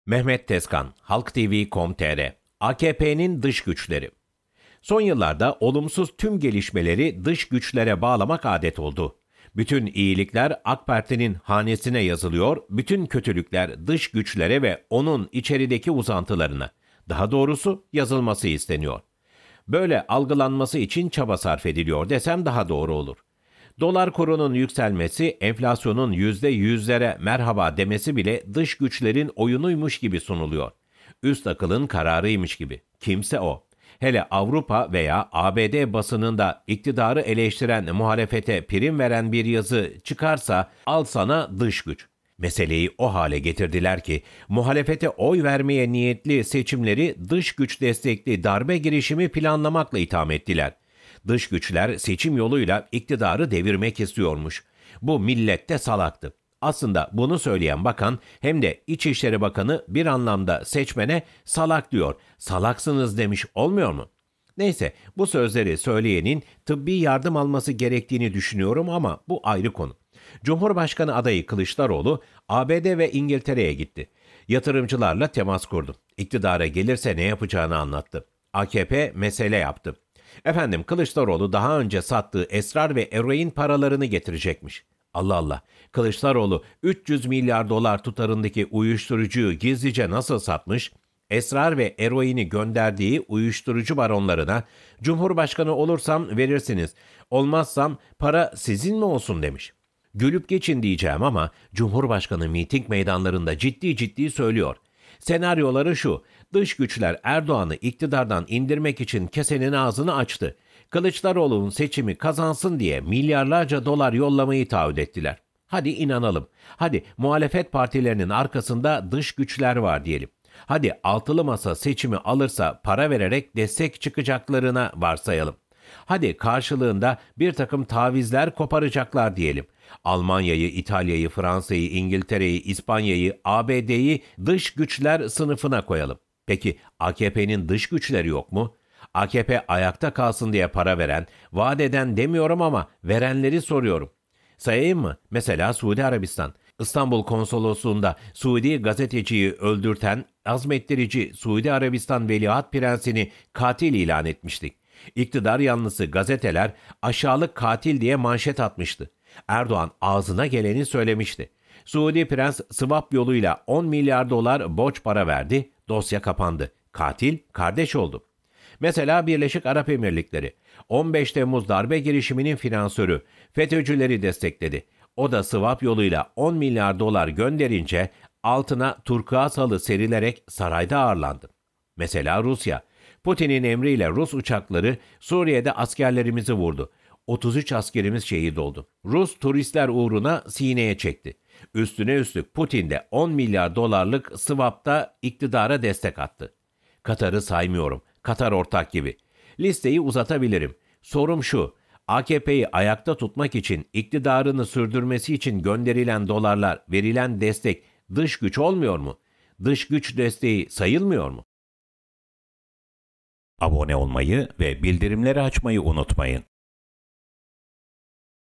Mehmet Tezkan, Halk TV.com.tr AKP'nin dış güçleri. Son yıllarda olumsuz tüm gelişmeleri dış güçlere bağlamak adet oldu. Bütün iyilikler AK Parti'nin hanesine yazılıyor, bütün kötülükler dış güçlere ve onun içerideki uzantılarına, daha doğrusu yazılması isteniyor. Böyle algılanması için çaba sarf ediliyor desem daha doğru olur. Dolar kurunun yükselmesi, enflasyonun %100'lere merhaba demesi bile dış güçlerin oyunuymuş gibi sunuluyor. Üst akılın kararıymış gibi. Kimse o. Hele Avrupa veya ABD basınında iktidarı eleştiren muhalefete prim veren bir yazı çıkarsa al sana dış güç. Meseleyi o hale getirdiler ki muhalefete oy vermeye niyetli seçimleri dış güç destekli darbe girişimi planlamakla itham ettiler. Dış güçler seçim yoluyla iktidarı devirmek istiyormuş. Bu millet de salaktı. Aslında bunu söyleyen bakan hem de İçişleri Bakanı bir anlamda seçmene salak diyor. Salaksınız demiş olmuyor mu? Neyse bu sözleri söyleyenin tıbbi yardım alması gerektiğini düşünüyorum ama bu ayrı konu. Cumhurbaşkanı adayı Kılıçdaroğlu ABD ve İngiltere'ye gitti. Yatırımcılarla temas kurdu. İktidara gelirse ne yapacağını anlattı. AKP mesele yaptı. Efendim Kılıçdaroğlu daha önce sattığı esrar ve eroin paralarını getirecekmiş. Allah Allah, Kılıçdaroğlu 300 milyar dolar tutarındaki uyuşturucuyu gizlice nasıl satmış? Esrar ve eroini gönderdiği uyuşturucu baronlarına Cumhurbaşkanı olursam verirsiniz, olmazsam para sizin mi olsun demiş. Gülüp geçin diyeceğim ama Cumhurbaşkanı miting meydanlarında ciddi ciddi söylüyor. Senaryoları şu, dış güçler Erdoğan'ı iktidardan indirmek için kesenin ağzını açtı. Kılıçdaroğlu'nun seçimi kazansın diye milyarlarca dolar yollamayı taahhüt ettiler. Hadi inanalım. Hadi muhalefet partilerinin arkasında dış güçler var diyelim. Hadi altılı masa seçimi alırsa para vererek destek çıkacaklarına varsayalım. Hadi karşılığında bir takım tavizler koparacaklar diyelim. Almanya'yı, İtalya'yı, Fransa'yı, İngiltere'yi, İspanya'yı, ABD'yi dış güçler sınıfına koyalım. Peki AKP'nin dış güçleri yok mu? AKP ayakta kalsın diye para veren, vaat eden demiyorum ama verenleri soruyorum. Sayayım mı? Mesela Suudi Arabistan. İstanbul Konsolosluğu'nda Suudi gazeteciyi öldürten, azmettirici Suudi Arabistan Veliaht Prensini katil ilan etmiştik. İktidar yanlısı gazeteler aşağılık katil diye manşet atmıştı. Erdoğan ağzına geleni söylemişti. Suudi Prens swap yoluyla 10 milyar dolar borç para verdi, dosya kapandı. Katil kardeş oldu. Mesela Birleşik Arap Emirlikleri 15 Temmuz darbe girişiminin finansörü FETÖ'cüleri destekledi. O da swap yoluyla 10 milyar dolar gönderince altına turkuaz halı serilerek sarayda ağırlandı. Mesela Rusya, Putin'in emriyle Rus uçakları Suriye'de askerlerimizi vurdu. 33 askerimiz şehit oldu. Rus turistler uğruna sineye çekti. Üstüne üstlük Putin de 10 milyar dolarlık swap'ta iktidara destek attı. Katar'ı saymıyorum. Katar ortak gibi. Listeyi uzatabilirim. Sorum şu, AKP'yi ayakta tutmak için, iktidarını sürdürmesi için gönderilen dolarlar, verilen destek dış güç olmuyor mu? Dış güç desteği sayılmıyor mu? Abone olmayı ve bildirimleri açmayı unutmayın.